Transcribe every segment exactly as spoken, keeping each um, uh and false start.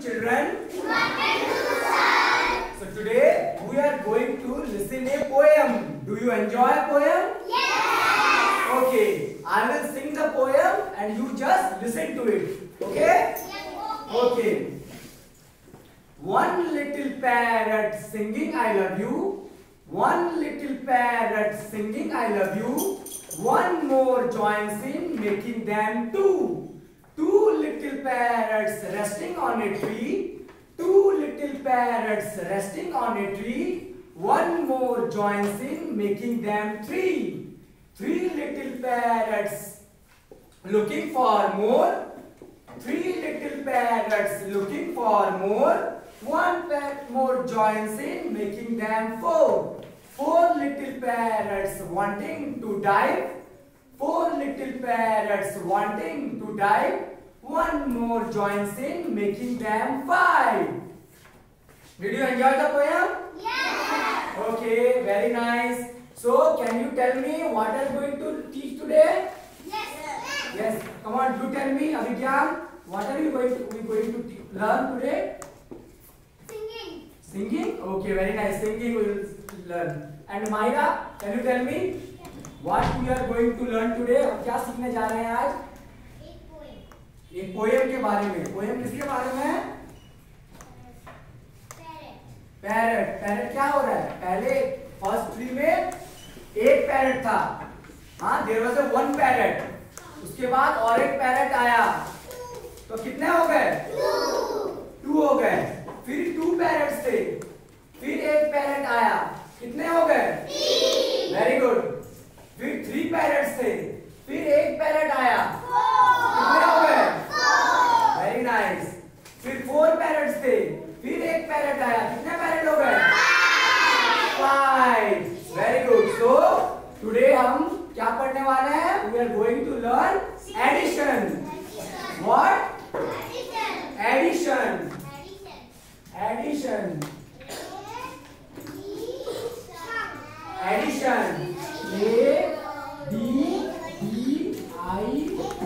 children? So today we are going to listen a poem. Do you enjoy a poem? Yes. Okay, I will sing the poem and you just listen to it. Okay? Okay. One little parrot singing I love you. One little parrot singing I love you. One more joins in making them two. Two little parrots resting on a tree. Two little parrots resting on a tree. One more joins in making them three. Three little parrots looking for more. Three little parrots looking for more. One parrot more joins in making them four. Four little parrots wanting to dive. Four little parrots wanting to dive. One more joins in making them five. Did you enjoy the poem? Yes. Okay, very nice. So, can you tell me what are you going to teach today? Yes. Yes. Come on, you tell me, Abhigyan. What are you going to we going to learn today? Singing. Singing? Okay, very nice. Singing we will learn. And Maira, can you tell me what we are going to learn today? हम क्या सीखने जा रहे हैं आज? एक poem. एक poem के बारे में. पोएम किसके बारे में है? पैरेट. पैरेट. पैरेट क्या हो रहा है? पहले फर्स्ट ट्री में एक पैरेट था. हाँ, there was a one parrot. उसके बाद और एक पैरेट आया. तो कितने हो गए? टू हो गए. फिर टू पैरेट्स थे. फिर एक पैरेट आया. कितने हो गए? Very good. फिर थ्री पैरेट्स थे. फिर एक पैरेट आया. कितने हो गए? Very nice. फिर फोर पैरेट्स थे. फिर एक पैरेट आया. कितने पैरेट हो गए? Five. Very good. So today हम क्या पढ़ने वाले हैं? We are going to learn addition. What? Addition. Addition. Addition. A D D I E.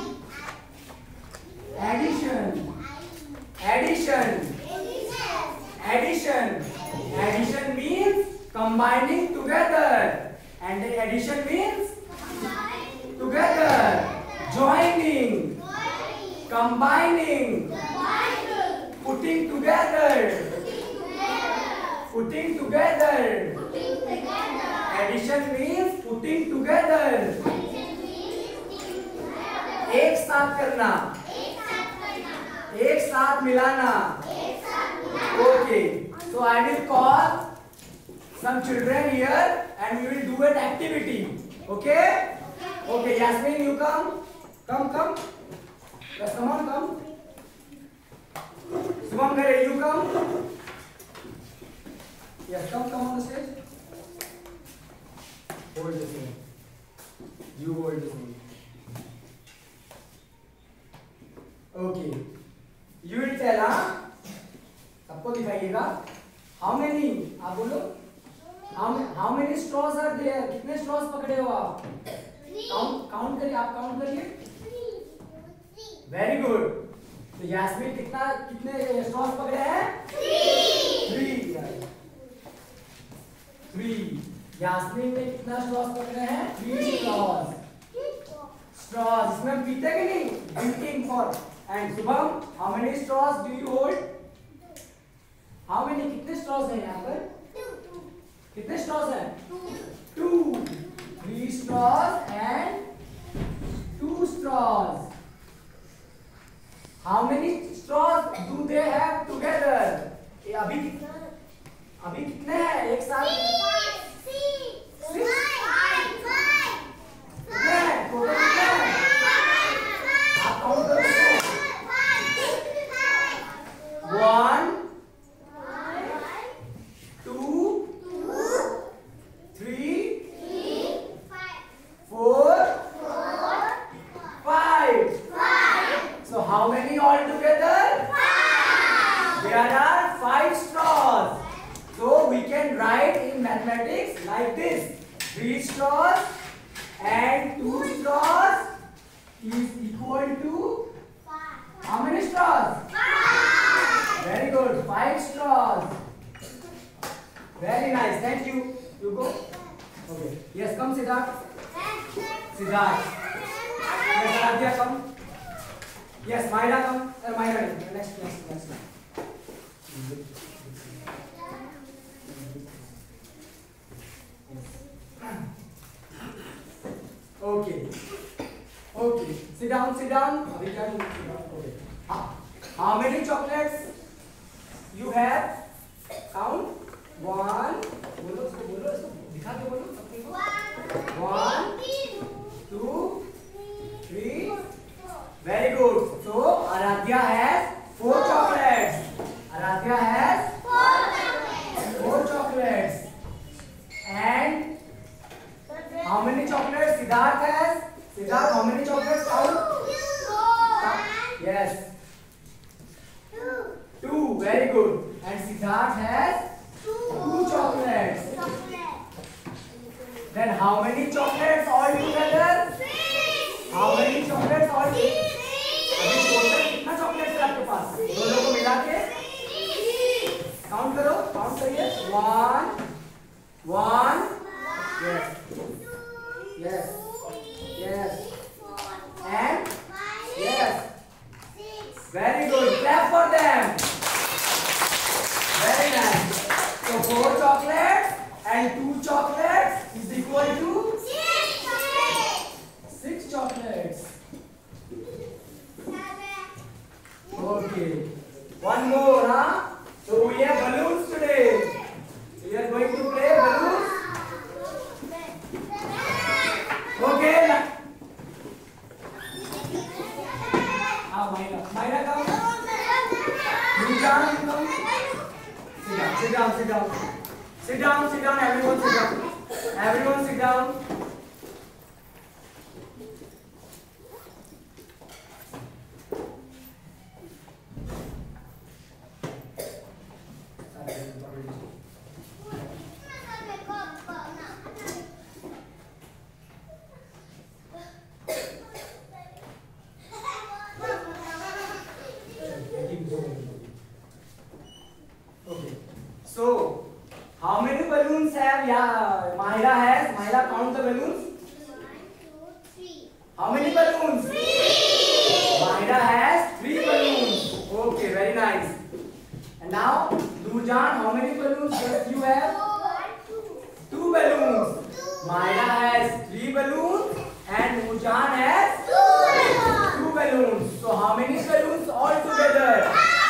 Addition. Addition. Addition. Addition means combining together. And addition means together. Joining. Combining. Putting together. Putting together. Addition means putting together. एक साथ करना. एक साथ मिलाना. Okay. So I will call some children here and we will do an activity. Okay? Okay, Yasmin, you come. Come, come. Yes, come on, come. Subham Gare, you come. Yes, come, come on the stage. Hold this one. You hold this one. Okay. You will tell, हाँ? सबको दिखाइएगा. How many? आप बोलो. How how many straws are there? कितने straws पकड़े हो आप? Count count करिए. आप count करिए. Very good. तो यास्मीन कितना कितने स्ट्रॉस पकड़े हैं? थ्री. थ्री. थ्री. यास्मीन ने कितना स्ट्रॉस पकड़े हैं? Three straws. स्ट्रॉस इसमें हम पीते कि नहीं? Drinking for. And Shubham, how many straws do you hold? How many कितने स्ट्रॉस हैं यहाँ पर? कितने स्ट्रॉस हैं? Two. Three straws and two straws. How many straws do they have together? ये अभी अभी कितने हैं एक साथ? Six. कितने हैं? टोटल कितने हैं? आप काउंट करो. One, two, three, four, five. So how many all together? Five. There are five straws. So we can write in mathematics like this. Three straws and two straws is equal to how many straws? Five. Very nice. Thank you. You go. Okay. Yes, come Siddharth. Siddharth. Yes, Radhya, come. Yes, Myra, come. Uh, Myra, next, next, next. Okay. Okay. Sit down, sit down. Abhi kya nahi, sit down. Okay. How, how many chocolates you have? Count. One. बोलो इसको बोलो इसको दिखा के बोलो अपने को. One, two, three. Very good. So Aradhya has four chocolates. Aradhya has four chocolates. And how many chocolates Siddharth has? Siddharth, how many chocolates count? Yes. Two. Very good. And Siddharth has two chocolates. Then how many chocolates all together? How many chocolates all together? अभी total कितना chocolates है आपके पास? दोनों को मिला के count करो. Count करिए. One, one. Yes. Yes. Yes. And yes. Very good. Clap for them. Very nice. So four chocolates and two chocolates is equal to six chocolates. Okay. One more, huh? So we have balloons today. We are going to play balloons. Okay. Ah, Myra. Myra, come. Rujan, come. Sit down, sit down, sit down. Sit down, sit down, everyone sit down. Everyone sit down. Okay. So, how many balloons have yeah, Myra has? Myra, count the balloons. How many balloons? Myra has three balloons. Okay, very nice. And now, Lujan, how many balloons does you have? Two balloons. Myra has three balloons and Lujan has two balloons. So, how many balloons all together?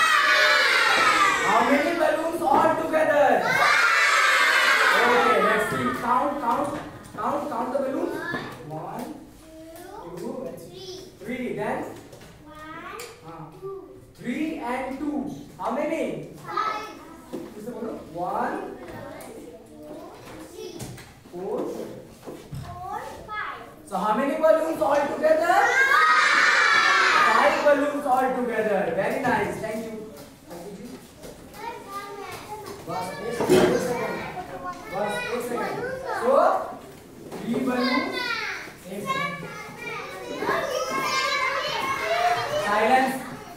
How many balloons all together? Okay, let's see. Count, count, count, count the balloons. One, two, three. Then uh, three and two. How many? One, four. So how many balloons all together? Five balloons all together. Very nice. Thank you. बस एक second. बस एक second. So three balloons. एक second. Silence.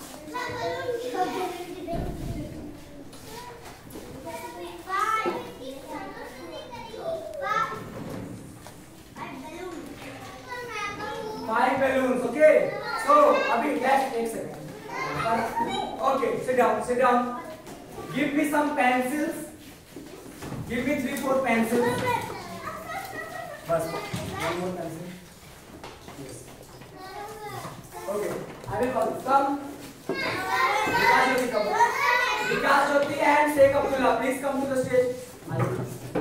Five balloons. Okay. So अभी let's एक second. Okay. Sit down. Sit down. Give me some pencils. Give me three, four pencils. Bas. One more pencil. Yes. Okay. I will call. Come. Vikas Jyoti, come. Vikas Jyoti and Sheikh Abdullah, please come to the stage.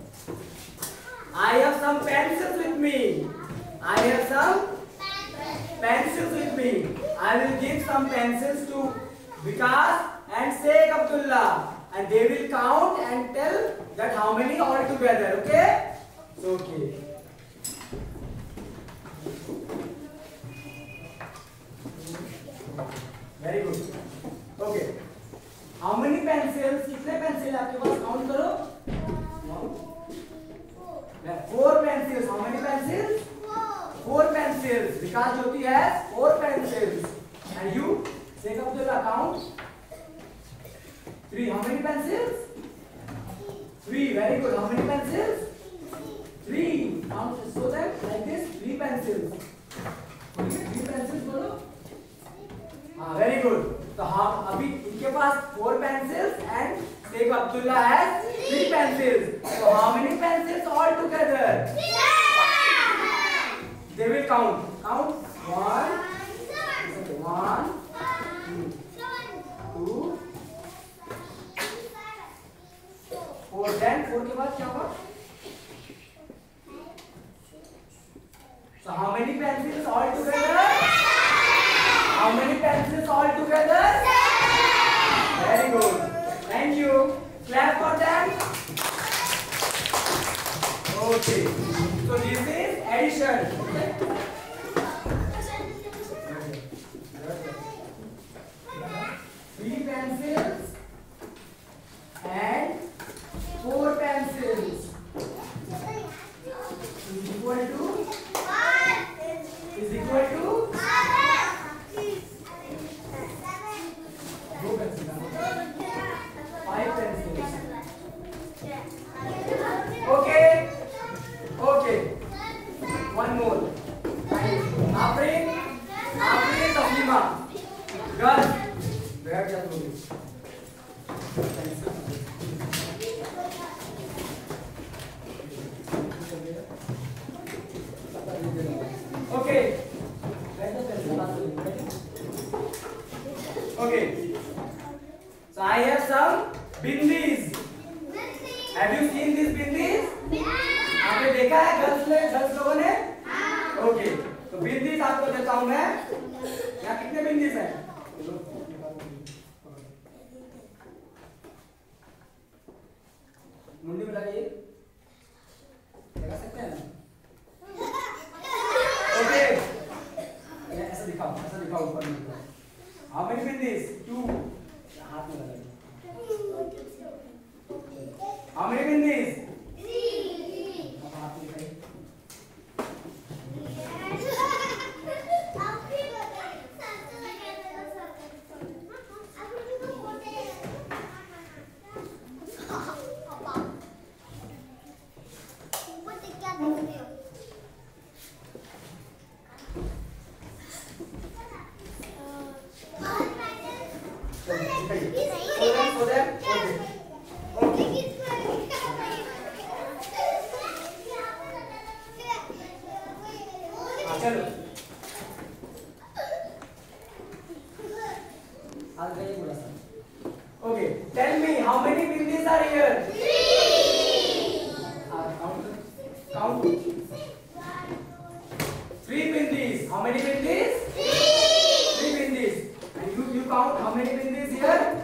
I have some pencils with me. I have some pencils with me. I will give some pencils to Vikas and Sheikh Abdullah, and they will count and tell that how many all together. Okay? So, okay. Very good. Okay. How many pencils? कितने pencil आपके पास? Count करो. Four pencils. How many pencils? Four pencils. Vikas Jyoti has four pencils. And you, Sheikh Abdullah, count. Three. How many pencils? Three. Very good. How many pencils? Three. Count. Show them like this. Three pencils. Three pencils बोलो. हाँ, very good. तो हम अभी इनके पास four pencils and Sheikh Abdullah has three pencils. So how many pencils all together? They will count. Count. One. One. Two. Four. Then four के बाद क्या होगा? So how many pencils all together? How many pencils all together? Very good. Thank you. Clap for them. Okay. So this is addition. Three pencils and four pencils is equal to is equal to दो pencils, five pencils. Okay, okay. One more. Afrin, Afrin, Taslima. Girls, बैठ जा तुम. Okay. Okay. So I have some bindis. Have you seen these bindis? आपने देखा है girls ने girls लोगों ने? ओके. तो बिंदीज आपको देता हूँ मैं. यहाँ कितने बिंदीज हैं? मुंडी में लगाइए. लगा सकते हैं ना? ओके. ऐसा दिखाओ, ऐसा दिखाओ ऊपर में. How many bindis? Two. हाथ में लगाइए. How many bindis? Three. अब हाथ में लगाइए. चलो आगे जाइए थोड़ा सा. Okay, tell me how many bindis are here? Three. Uh, count. Count. Three bindis. How many bindis? Three. Three bindis. And you you count how many bindis here?